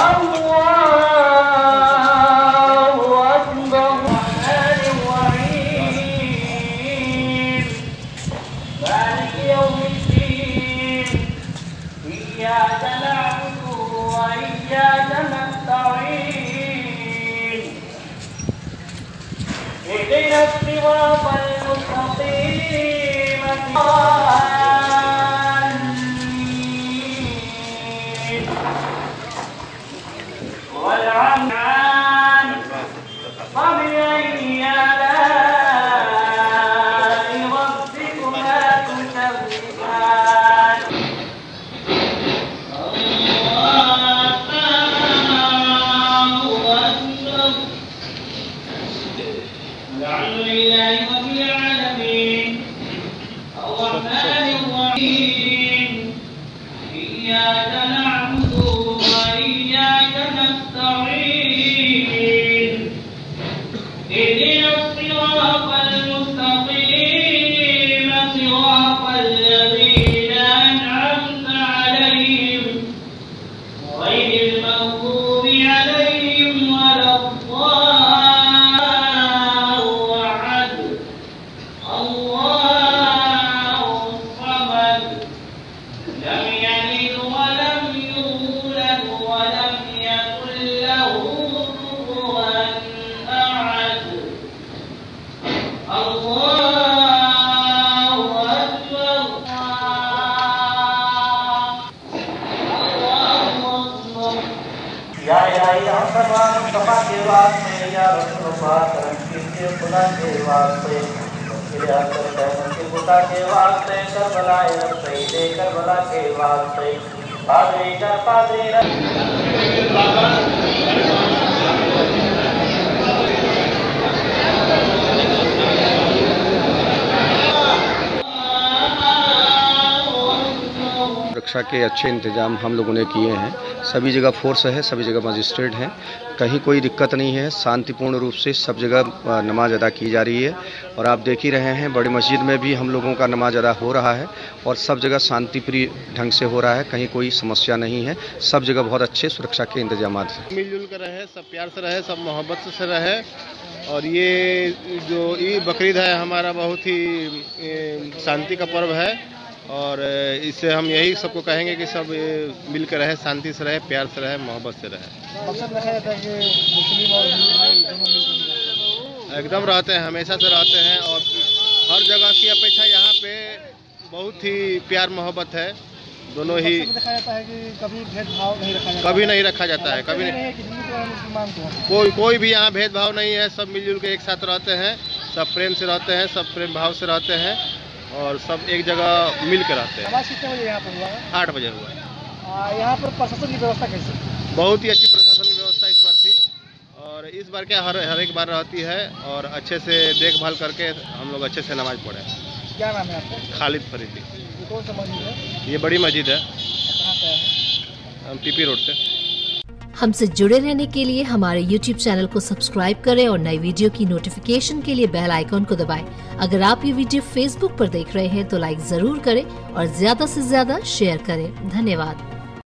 सुरक्षा के अच्छे इंतजाम हम लोगों ने किए हैं। सभी जगह फोर्स है, सभी जगह मजिस्ट्रेट हैं, कहीं कोई दिक्कत नहीं है। शांतिपूर्ण रूप से सब जगह नमाज अदा की जा रही है और आप देख ही रहे हैं बड़ी मस्जिद में भी हम लोगों का नमाज अदा हो रहा है और सब जगह शांतिप्रिय ढंग से हो रहा है, कहीं कोई समस्या नहीं है। सब जगह बहुत अच्छे सुरक्षा के इंतजाम हैं। मिलजुल कर रहे, सब प्यार से रहे, सब मोहब्बत से रहे। और ये जो ईद बकरीद है हमारा बहुत ही शांति का पर्व है और इससे हम यही सबको कहेंगे कि सब मिलकर रहे, शांति से रहे, प्यार से रहे, मोहब्बत से रहे। मकसद रखा जाता है कि मुस्लिम और हिंदू भाई दोनों मिलकर एकदम रहते हैं, हमेशा से रहते हैं और हर जगह की अपेक्षा यहाँ पे बहुत ही प्यार मोहब्बत है। दोनों ही देखा जाता है कि कभी भेदभाव नहीं रखा जाता, कभी नहीं रखा जाता है, कभी नहीं कि हिंदू को मुसलमान को कोई भी यहाँ भेदभाव नहीं है। सब मिलजुल के एक साथ रहते हैं, सब प्रेम से रहते हैं, सब प्रेम भाव से रहते हैं और सब एक जगह मिल कर रहते हैं। नमाज कितने बजे यहाँ पर हुआ है? 8 बजे हुआ है। यहाँ पर प्रशासन की व्यवस्था कैसे? बहुत ही अच्छी प्रशासन की व्यवस्था इस बार थी और इस बार क्या हर एक बार रहती है और अच्छे से देखभाल करके हम लोग अच्छे से नमाज पढ़े। क्या नाम है आपका? खालिद फरीदी। ये कौन सा मस्जिद है? ये बड़ी मस्जिद है। कहाँ पे है? हम टीपी रोड से। हमसे जुड़े रहने के लिए हमारे YouTube चैनल को सब्सक्राइब करें और नई वीडियो की नोटिफिकेशन के लिए बेल आइकॉन को दबाएं। अगर आप ये वीडियो Facebook पर देख रहे हैं तो लाइक जरूर करें और ज्यादा से ज्यादा शेयर करें। धन्यवाद।